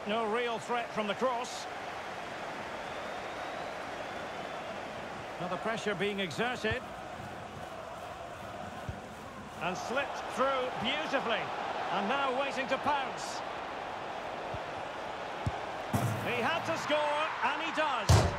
No real threat from the cross. Now the pressure being exerted. And slipped through beautifully. And now waiting to pounce. He had to score, and he does.